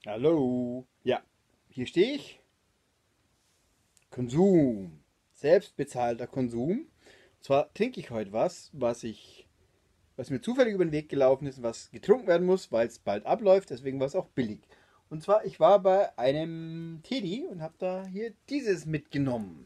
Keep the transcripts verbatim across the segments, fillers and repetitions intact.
Hallo. Ja, hier stehe ich. Konsum. Selbstbezahlter Konsum. Und zwar trinke ich heute was, was ich, was mir zufällig über den Weg gelaufen ist, was getrunken werden muss, weil es bald abläuft. Deswegen war es auch billig. Und zwar, ich war bei einem Teddy und habe da hier dieses mitgenommen.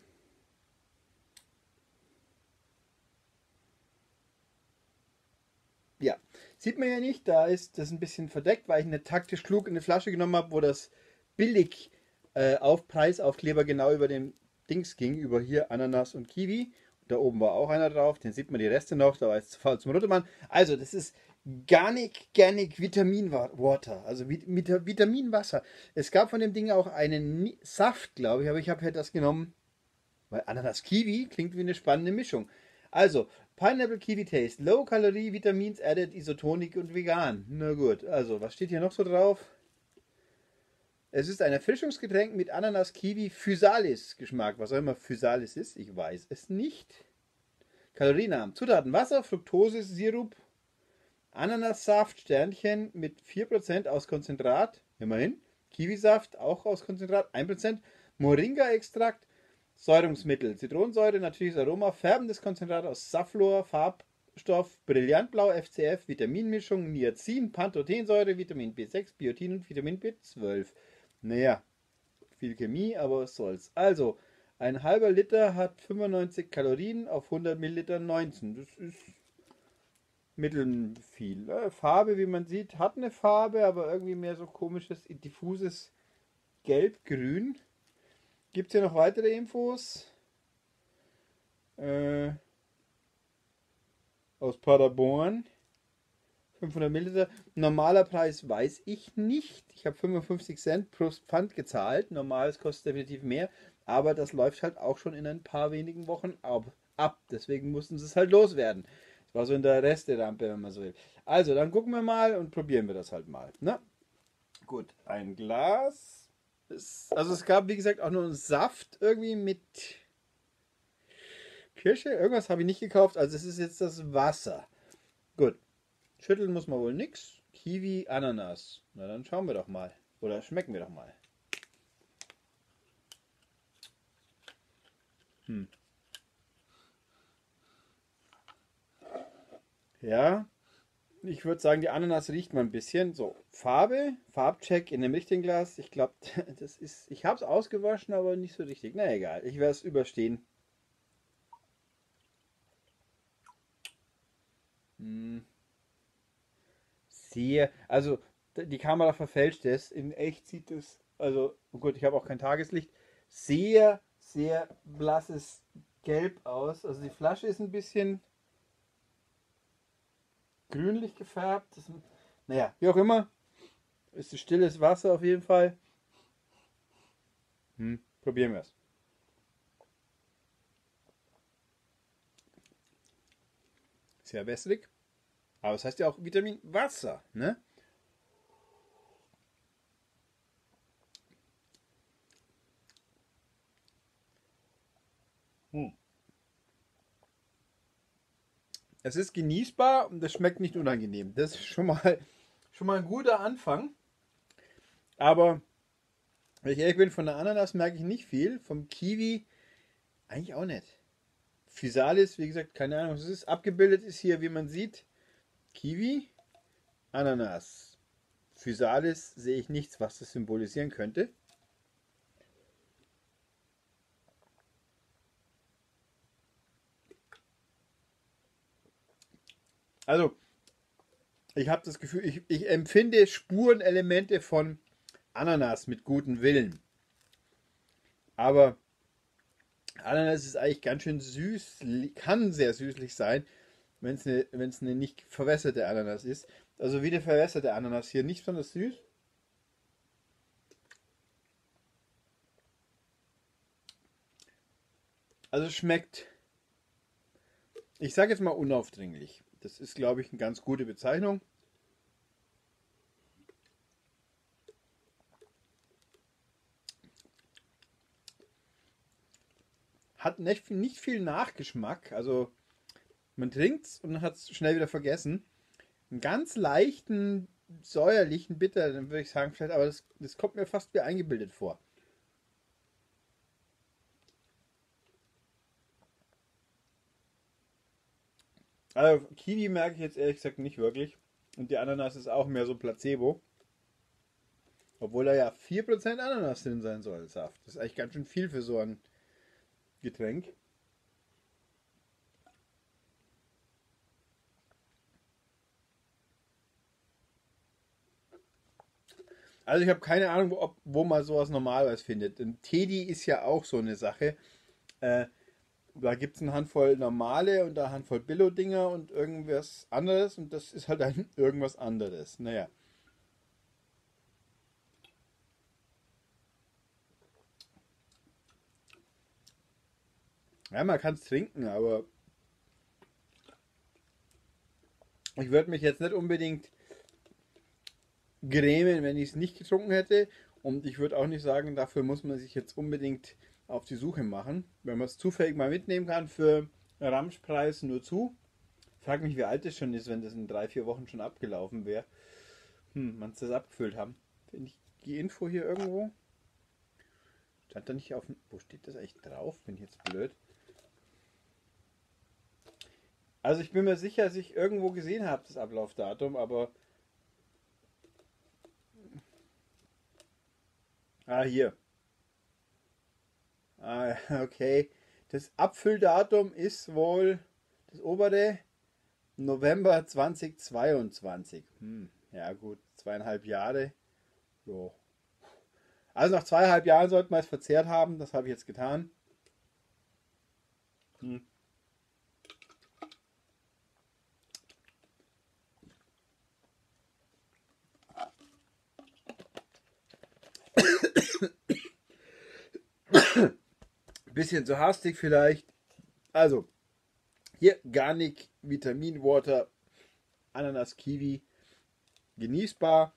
Ja, sieht man ja nicht. Da ist das ein bisschen verdeckt, weil ich eine taktisch klug in eine Flasche genommen habe, wo das billig äh, auf Preisaufkleber genau über dem Dings ging, über hier Ananas und Kiwi. Da oben war auch einer drauf, den sieht man die Reste noch, da war jetzt zu faul zum Runtermachen. Also, das ist Garnic, Garnic Vitamin Water, also Vitaminwasser. Es gab von dem Ding auch einen Saft, glaube ich, aber ich habe halt das genommen, weil Ananas Kiwi klingt wie eine spannende Mischung. Also, Pineapple Kiwi Taste, Low Calorie, Vitamins added, Isotonic und vegan. Na gut, also, was steht hier noch so drauf? Es ist ein Erfrischungsgetränk mit Ananas Kiwi Physalis Geschmack. Was auch immer Physalis ist, ich weiß es nicht. Kalorienarm. Zutaten: Wasser, Fructose, Sirup, Ananassaft, Sternchen mit vier Prozent aus Konzentrat. Immerhin. Kiwisaft, auch aus Konzentrat, ein Prozent. Moringa-Extrakt, Säurungsmittel, Zitronensäure, natürliches Aroma, färbendes Konzentrat aus Safflor, Farbstoff, Brillantblau, F C F, Vitaminmischung, Niacin, Pantothensäure, Vitamin B sechs, Biotin und Vitamin B zwölf. Naja, viel Chemie, aber was soll's. Also, ein halber Liter hat fünfundneunzig Kalorien auf hundert Milliliter neunzehn. Das ist mittelfiel. Äh, Farbe, wie man sieht, hat eine Farbe, aber irgendwie mehr so komisches, diffuses Gelb-Grün. Gibt es hier noch weitere Infos? Äh, aus Paderborn. fünfhundert Milliliter. Normaler Preis weiß ich nicht. Ich habe fünfundfünfzig Cent pro Pfand gezahlt. Normales kostet definitiv mehr. Aber das läuft halt auch schon in ein paar wenigen Wochen ab. ab. Deswegen mussten sie es halt loswerden. Das war so in der Resterampe, wenn man so will. Also, dann gucken wir mal und probieren wir das halt mal. Na, gut, ein Glas. Also es gab, wie gesagt, auch nur einen Saft irgendwie mit Kirsche. Irgendwas habe ich nicht gekauft. Also es ist jetzt das Wasser. Gut. Schütteln muss man wohl nix. Kiwi, Ananas. Na dann schauen wir doch mal. Oder schmecken wir doch mal. Hm. Ja, ich würde sagen, die Ananas riecht mal ein bisschen. So, Farbe, Farbcheck in dem richtigen Glas. Ich glaube, das ist. Ich habe es ausgewaschen, aber nicht so richtig. Na egal, ich werde es überstehen. Hm. Sehr. Also, die Kamera verfälscht es. In echt sieht es. Also, gut, ich habe auch kein Tageslicht. Sehr, sehr blasses Gelb aus. Also, die Flasche ist ein bisschen grünlich gefärbt. Das, naja, wie auch immer. Ist ein stilles Wasser auf jeden Fall. Hm, probieren wir es. Sehr wässrig. Aber es heißt ja auch Vitamin Wasser, ne? Hm. Es ist genießbar und es schmeckt nicht unangenehm. Das ist schon mal, schon mal ein guter Anfang. Aber wenn ich ehrlich bin, von der Ananas merke ich nicht viel. Vom Kiwi eigentlich auch nicht. Physalis, wie gesagt, keine Ahnung, was es ist. Abgebildet ist hier, wie man sieht, Kiwi, Ananas. Physalis sehe ich nichts, was das symbolisieren könnte. Also, ich habe das Gefühl, ich, ich empfinde Spurenelemente von Ananas mit gutem Willen. Aber Ananas ist eigentlich ganz schön süß, kann sehr süßlich sein, wenn es eine, wenn es eine nicht verwässerte Ananas ist. Also wie eine verwässerte Ananas hier, nicht besonders süß. Also schmeckt, ich sage jetzt mal unaufdringlich. Das ist, glaube ich, eine ganz gute Bezeichnung. Hat nicht, nicht viel Nachgeschmack. Also man trinkt es und hat es schnell wieder vergessen. Einen ganz leichten säuerlichen Bitter, dann würde ich sagen, vielleicht, aber das, das kommt mir fast wie eingebildet vor. Also Kiwi merke ich jetzt ehrlich gesagt nicht wirklich. Und die Ananas ist auch mehr so Placebo. Obwohl da ja vier Prozent Ananas drin sein soll, Saft. Das ist eigentlich ganz schön viel für so ein Getränk. Also ich habe keine Ahnung, wo, ob, wo man sowas normalerweise findet. Denn Teddy ist ja auch so eine Sache. Äh, Da gibt es eine Handvoll normale und eine Handvoll Billo-Dinger und irgendwas anderes. Und das ist halt ein irgendwas anderes. Naja. Ja, man kann es trinken, aber ich würde mich jetzt nicht unbedingt grämen, wenn ich es nicht getrunken hätte. Und ich würde auch nicht sagen, dafür muss man sich jetzt unbedingt auf die Suche machen. Wenn man es zufällig mal mitnehmen kann für Ramschpreis nur zu. Frag mich, wie alt es schon ist, wenn das in drei, vier Wochen schon abgelaufen wäre. Hm, man es das abgefüllt haben. Finde ich die Info hier irgendwo? Stand da nicht auf dem. Wo steht das eigentlich drauf? Bin ich jetzt blöd. Also ich bin mir sicher, dass ich irgendwo gesehen habe, das Ablaufdatum, aber. Ah, hier. Ah, okay. Das Abfülldatum ist wohl das obere November zweitausendzweiundzwanzig. Hm, ja gut, zweieinhalb Jahre. Jo. Also nach zweieinhalb Jahren sollten wir es verzehrt haben. Das habe ich jetzt getan. Hm. Bisschen zu hastig vielleicht. Also, hier Garnic Vitamin Water, Ananas Kiwi. Genießbar,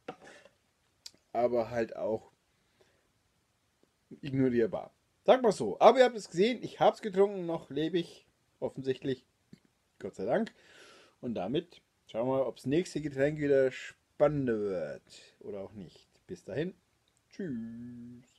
aber halt auch ignorierbar. Sag mal so. Aber ihr habt es gesehen, ich habe es getrunken, noch lebe ich. Offensichtlich. Gott sei Dank. Und damit schauen wir mal, ob das nächste Getränk wieder spannender wird. Oder auch nicht. Bis dahin. Tschüss.